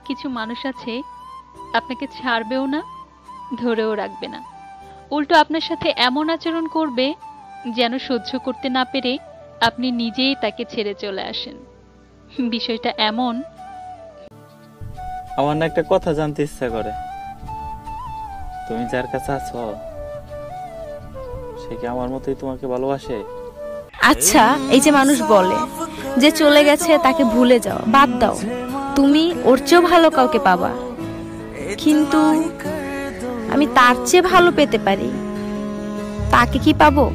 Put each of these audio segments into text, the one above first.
কিছু মানুষ আছে আপনাকে ছাড়বেও না, ধরেও রাখবে না, উল্টো আপনার সাথে এমন আচরণ করবে যেন সহ্য করতে না পেরে আপনি নিজেই তাকে ছেড়ে চলে আসেন। বিষয়টা এমন। আমার না একটা কথা জানতে ইচ্ছা করে, তুমি যার কাছে আছো সে কি আমার মতোই তোমাকে ভালোবাসে? আচ্ছা, এই যে মানুষ বলে যে চলে গেছে তাকে ভুলে যাও, বাদ দাও, তুমি ওর চেয়েও ভালো কাউকে পাবা, কিন্তু আমি তার চেয়ে ভালো পেতে পারি, তাকে কি পাবো?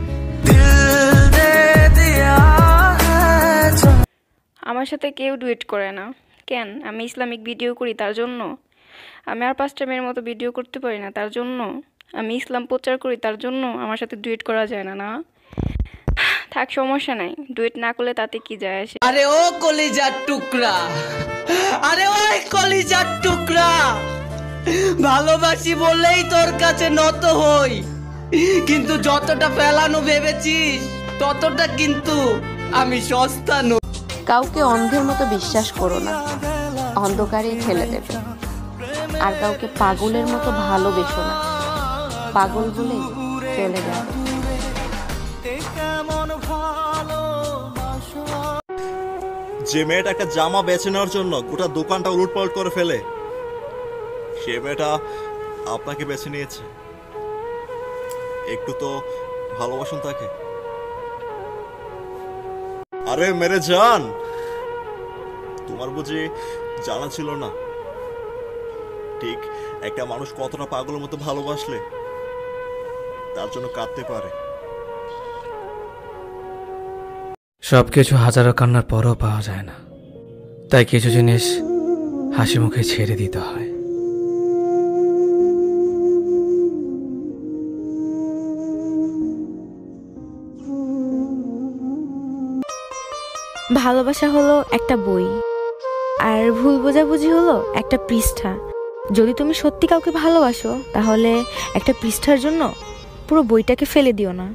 আমার সাথে কেউ ডুয়েট করে না কেন? আমি ইসলামিক ভিডিও করি তার জন্য? আমি আর 5টা মেয়ের মতো ভিডিও করতে পারি না তার জন্য? আমি ইসলাম প্রচার করি তার জন্য আমার সাথে ডুয়েট করা যায় না? না থাক, সমস্যা নাই, ডুয়েট না করলে তাতে কি যায় আসে? আরে ও কলিজার টুকরা, আরে ওই কলিজার টুকরা, ভালোবাসি বললেই তোর কাছে নত হই, কিন্তু যতটা ফেলানো ভেবেছিস ততটা কিন্তু আমি সস্তা নই। কাউকে অন্ধের মতো বিশ্বাস করো না, অন্ধকারেই ঠেলে দেবে। আর কাউকে পাগলের মতো ভালোবেসো না, পাগল বলে চলে যাবে। যে মেয়েটা একটা জামা বেছে নেওয়ার জন্য গোটা দোকানটা উলটপালট করে ফেলে, সে মেয়েটা আপনাকে বেছে নিয়েছে। একটু তো ভালোবাসুন তাকে। আরে মেরে জান, তোমার বুঝি জানা ছিল না ঠিক একটা মানুষ কতটা পাগলের মতো ভালোবাসলে তার জন্য কাঁদতে পারে। সবকিছু হাজারো কান্নার পরও পাওয়া যায় না, তাই কিছু জিনিস হাসি মুখে ছেড়ে দিতে হয়। ভালোবাসা হলো একটা বই, আর ভুল বোঝাবুঝি হলো একটা পৃষ্ঠা। যদি তুমি সত্যি কাউকে ভালোবাসো তাহলে একটা পৃষ্ঠার জন্য পুরো বইটাকে ফেলে দিও না।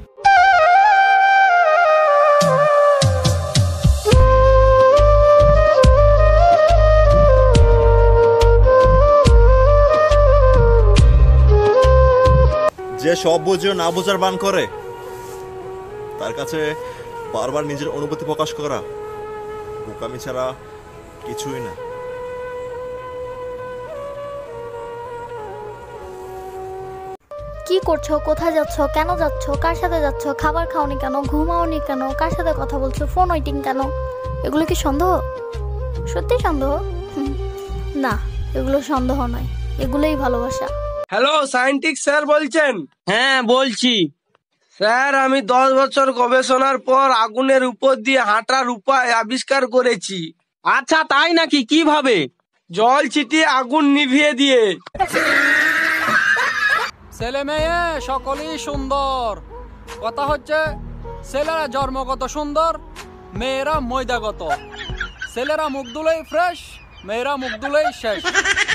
যে সব বুঝেও না বোঝার বান করে, তার কাছে বারবার নিজের অনুভূতি প্রকাশ করা বোকামি ছাড়া কিছুই না। কি করছো, কোথায় যাচ্ছ, কেন যাচ্ছ, কার সাথে যাচ্ছ, খাবার খাওনি কেন, ঘুমাওনি কেন, কার সাথে কথা বলছো, ফোন ওয়েটিং কেন? এগুলো কি সন্দেহ? সত্যি সন্দেহ? না, এগুলো সন্দেহ নয়, এগুলোই ভালোবাসা। হ্যালো, সায়েন্টিস্ট স্যার বলছেন? হ্যাঁ বলছি স্যার, আমি 10 বছর গবেষণার পর আগুনের উপর দিয়ে হাঁটার উপায় আবিষ্কার করেছি। আচ্ছা তাই নাকি? কিভাবে? জল ছিটিয়ে আগুন নিভিয়ে দিয়ে। ছেলে মেয়ে সকলেই সুন্দর, কথা হচ্ছে ছেলেরা জন্মগত সুন্দর, মেয়েরা ময়দাগত। ছেলেরা মুখ ধুলেই ফ্রেশ, মেয়েরা মুখ ধুলেই শেষ।